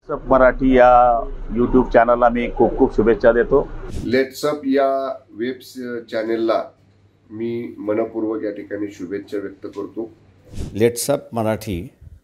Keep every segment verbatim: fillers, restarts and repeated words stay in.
लेट्सअप मराठी या यूट्यूब चॅनलला मी खूप खूप शुभेच्छा देतो. लेट्सअप या वेब चॅनेलला मी मनपूर्वक या ठिकाणी शुभेच्छा व्यक्त करतो. लेट्सअप मराठी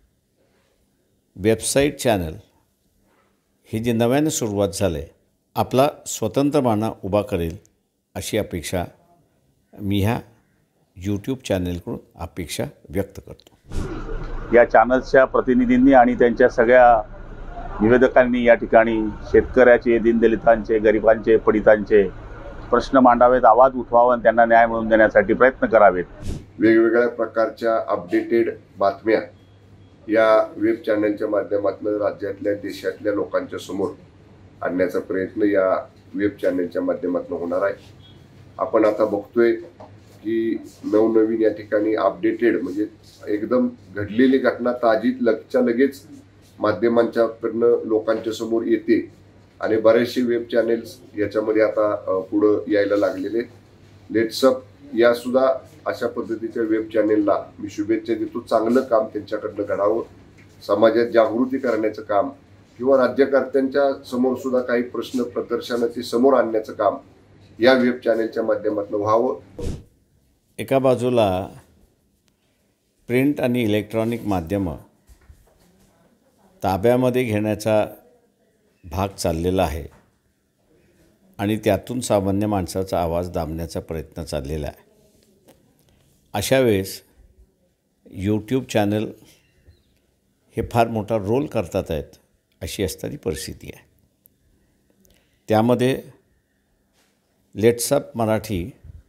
वेबसाईट चॅनल ही जी नव्याने सुरुवात झाले आपला स्वतंत्र बाणा उभा करेल अशी अपेक्षा मी ह्या यूट्यूब चॅनलकडून अपेक्षा व्यक्त करतो. या चॅनल्सच्या प्रतिनिधींनी आणि त्यांच्या सगळ्या निवेदकांनी या ठिकाणी शेतकऱ्याचे, दीनदलितांचे, गरिबांचे, पडितांचे प्रश्न मांडावेत, आवाज उठवावा आणि त्यांना न्याय मिळवून देण्यासाठी प्रयत्न करावेत. वेगवेगळ्या प्रकारच्या अपडेटेड बातम्या या वेब चॅनलच्या माध्यमातून राज्यातल्या देशातल्या लोकांच्या समोर आणण्याचा प्रयत्न या वेब चॅनलच्या माध्यमातून होणार आहे. आपण आता बघतोय की नवनवीन या ठिकाणी अपडेटेड म्हणजे एकदम घडलेली घटना ताजी लगच्या लगेच माध्यमांच्याकडनं लोकांच्या समोर येते आणि बरेचसे वेब चॅनेल्स याच्यामध्ये आता पुढं यायला लागलेले. लेट्सअप या सुद्धा अशा पद्धतीच्या वेब चॅनेलला मी शुभेच्छा देतो. चांगलं काम त्यांच्याकडनं घडावं, समाजात जागृती करण्याचं काम किंवा राज्यकर्त्यांच्या समोर सुद्धा काही प्रश्न प्रदर्शनं ते समोर आणण्याचं काम या वेब चॅनेलच्या माध्यमातून व्हावं. एका बाजूला प्रिंट आणि इलेक्ट्रॉनिक माध्यमं ताब्यामध्ये घेण्याचा भाग चाललेला आहे आणि त्यातून सामान्य माणसाचा आवाज दाबण्याचा प्रयत्न चाललेला आहे. अशा वेळेस यूट्यूब चॅनल हे फार मोठा रोल करतात आहेत अशी असणारी परिस्थिती आहे. त्यामध्ये लेट्सअप मराठी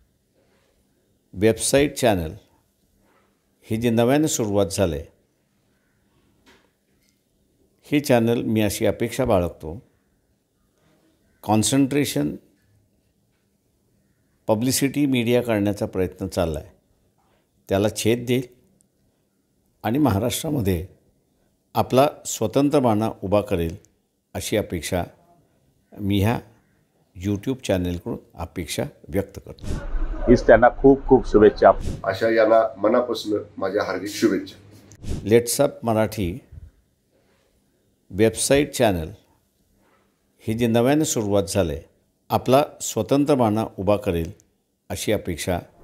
वेबसाईट चॅनल ही जी नव्याने सुरुवात झाले हे चॅनल मी अशी अपेक्षा बाळगतो कॉन्सन्ट्रेशन पब्लिसिटी मीडिया करण्याचा प्रयत्न चालला आहे त्याला छेद देईल आणि महाराष्ट्रामध्ये आपला स्वतंत्र बाणा उभा करेल अशी अपेक्षा मी ह्या यूट्यूब चॅनलकडून अपेक्षा व्यक्त करतो. हीच त्यांना खूप खूप शुभेच्छा. अशा यांना मनापासून माझ्या हार्दिक शुभेच्छा. लेट्सअप मराठी वेबसाईट चॅनल ही जी नव्याने सुरुवात झाले आपला स्वतंत्र बाणा उभा करेल अशी अपेक्षा